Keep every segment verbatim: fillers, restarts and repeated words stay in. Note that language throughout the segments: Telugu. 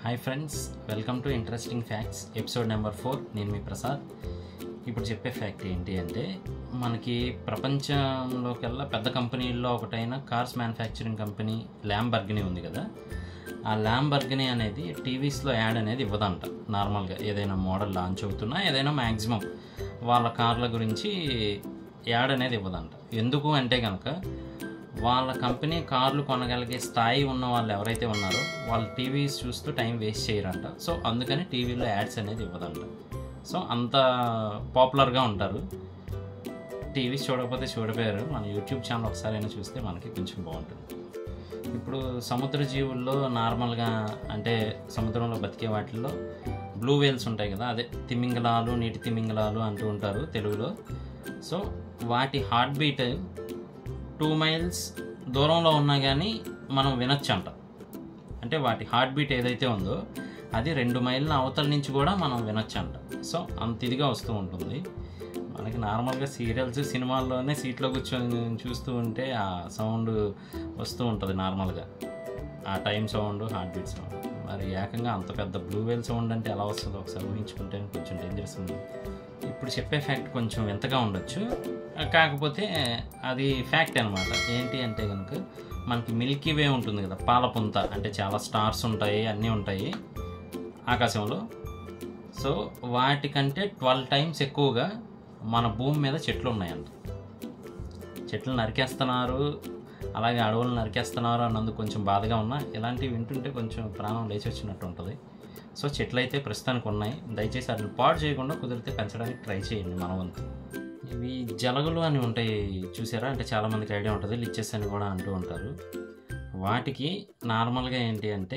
Hi friends, welcome to interesting facts episode number four. నేను మీ ప్రసాద్. ఇప్పుడు చెప్పే ఫ్యాక్ట్ ఏంటి అంటే, మనకి ప్రపంచంలోకెల్లా పెద్ద కంపెనీల్లో ఒకటైన కార్స్ మ్యానుఫ్యాక్చరింగ్ కంపెనీ ల్యాంబర్గినీ ఉంది కదా. ఆ ల్యాంబర్గినీ అనేది టీవీస్లో యాడ్ అనేది ఇవ్వదంట. నార్మల్గా ఏదైనా మోడల్ లాంచ్ అవుతున్నా ఏదైనా మ్యాక్సిమం వాళ్ళ కార్ల గురించి యాడ్ అనేది ఇవ్వదంట. ఎందుకు అంటే కనుక వాళ్ళ కంపెనీ కార్లు కొనగలిగే స్థాయి ఉన్న వాళ్ళు ఎవరైతే ఉన్నారో వాళ్ళు టీవీస్ చూస్తూ టైం వేస్ట్ చేయరంట. సో అందుకని టీవీలో యాడ్స్ అనేది ఇవ్వదంట. సో అంత పాపులర్గా ఉంటారు. టీవీస్ చూడకపోతే చూడపోయారు, మన యూట్యూబ్ ఛానల్ ఒకసారి అయినా చూస్తే మనకి కొంచెం బాగుంటుంది. ఇప్పుడు సముద్ర జీవుల్లో నార్మల్గా అంటే సముద్రంలో బతికే వాటిల్లో బ్లూ వేల్స్ ఉంటాయి కదా, అదే తిమింగలాలు, నీటి తిమింగలాలు అంటూ ఉంటారు తెలుగులో. సో వాటి హార్ట్ బీట్ టూ మైల్స్ దూరంలో ఉన్నా కానీ మనం వినొచ్చు అంట. అంటే వాటి హార్ట్ బీట్ ఏదైతే ఉందో అది రెండు మైళ్ళ అవతల నుంచి కూడా మనం వినొచ్చు అంట. సో అంత ఇదిగా వస్తూ ఉంటుంది. మనకి నార్మల్గా సీరియల్స్ సినిమాల్లోనే సీట్లో కూర్చొని చూస్తూ ఉంటే ఆ సౌండ్ వస్తూ ఉంటుంది నార్మల్గా, ఆ time sound, heart beat sound. మరి ఏకంగా అంత పెద్ద బ్లూ వేల్ సౌండ్ అంటే ఎలా వస్తుందో ఒకసారి ఊహించుకుంటే కొంచెం డేంజరస్ ఉంది. ఇప్పుడు చెప్పే ఫ్యాక్ట్ కొంచెం వింతగా ఉండొచ్చు, కాకపోతే అది ఫ్యాక్ట్ అనమాట. ఏంటి అంటే కనుక మనకి మిల్కీ వే ఉంటుంది కదా, పాలపుంత, అంటే చాలా స్టార్స్ ఉంటాయి, అన్నీ ఉంటాయి ఆకాశంలో. సో వాటికంటే ట్వెల్వ్ టైమ్స్ ఎక్కువగా మన భూమి మీద చెట్లు ఉన్నాయంట. చెట్లు నరికేస్తున్నారు, అలాగే అడవులు నరికేస్తున్నారు అన్నందుకు కొంచెం బాధగా ఉన్నా, ఇలాంటివి వింటుంటే కొంచెం ప్రాణం లేచి వచ్చినట్టు ఉంటుంది. సో చెట్లు అయితే ప్రస్తుతానికి ఉన్నాయి. దయచేసి వాటిని పాడు చేయకుండా కుదిరితే పెంచడానికి ట్రై చేయండి మన వంతు. ఇవి జలగలు అని ఉంటాయి చూసారా, అంటే చాలామందికి ఐడియా ఉంటుంది, లీచెస్ అని కూడా అంటూ ఉంటారు. వాటికి నార్మల్గా ఏంటి అంటే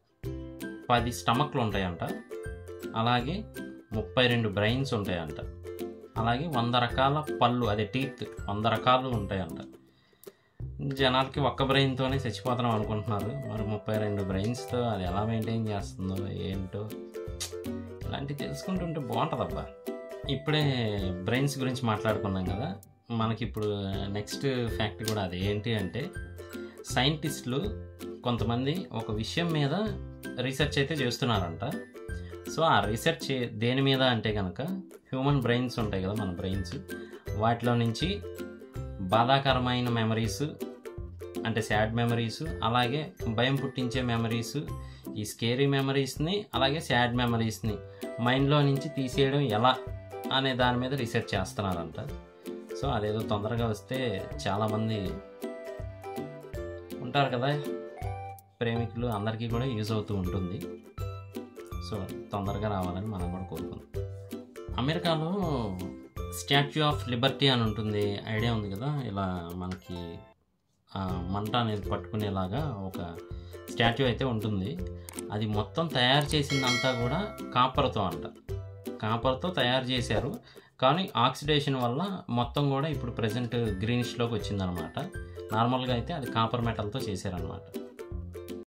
పది స్టమక్లు ఉంటాయంట, అలాగే ముప్పై రెండు బ్రెయిన్స్ ఉంటాయంట, అలాగే వంద రకాల పళ్ళు, అదే టీత్ వంద రకాలు ఉంటాయంట. జనాలకి ఒక్క బ్రెయిన్తోనే చచ్చిపోతున్నాం అనుకుంటున్నారు, మరి ముప్పై రెండు బ్రెయిన్స్తో అది ఎలా మెయింటైన్ చేస్తుందో ఏంటో, ఇలాంటివి తెలుసుకుంటుంటే బాగుంటుంది అబ్బా. ఇప్పుడే బ్రెయిన్స్ గురించి మాట్లాడుకున్నాం కదా, మనకి ఇప్పుడు నెక్స్ట్ ఫ్యాక్ట్ కూడా అది ఏంటి అంటే, సైంటిస్టులు కొంతమంది ఒక విషయం మీద రీసెర్చ్ అయితే చేస్తున్నారంట. సో ఆ రీసెర్చ్ దేని మీద అంటే కనుక హ్యూమన్ బ్రెయిన్స్ ఉంటాయి కదా, మన బ్రెయిన్స్, వాటిలో నుంచి బాధాకరమైన మెమరీస్ అంటే సాడ్ మెమరీస్, అలాగే భయం పుట్టించే మెమరీస్, ఈ స్కేరీ మెమరీస్ని అలాగే సాడ్ మెమరీస్ని మైండ్లో నుంచి తీసేయడం ఎలా అనే దాని మీద రీసెర్చ్ చేస్తున్నారంట. సో అదేదో తొందరగా వస్తే చాలామంది ఉంటారు కదా ప్రేమికులు, అందరికీ కూడా యూజ్ అవుతూ ఉంటుంది. సో తొందరగా రావాలని మనం కూడా కోరుకుందాం. అమెరికాలో స్టాచ్యూ ఆఫ్ లిబర్టీ అని ఉంటుంది, ఐడియా ఉంది కదా, ఇలా మనకి మంట అనేది పట్టుకునేలాగా ఒక స్టాచ్యూ అయితే ఉంటుంది. అది మొత్తం తయారు చేసిందంతా కూడా కాపర్తో అంట. కాపర్తో తయారు చేశారు, కానీ ఆక్సిడేషన్ వల్ల మొత్తం కూడా ఇప్పుడు ప్రజెంట్ గ్రీనిష్లోకి వచ్చిందనమాట. నార్మల్గా అయితే అది కాపర్ మెటల్తో చేశారనమాట.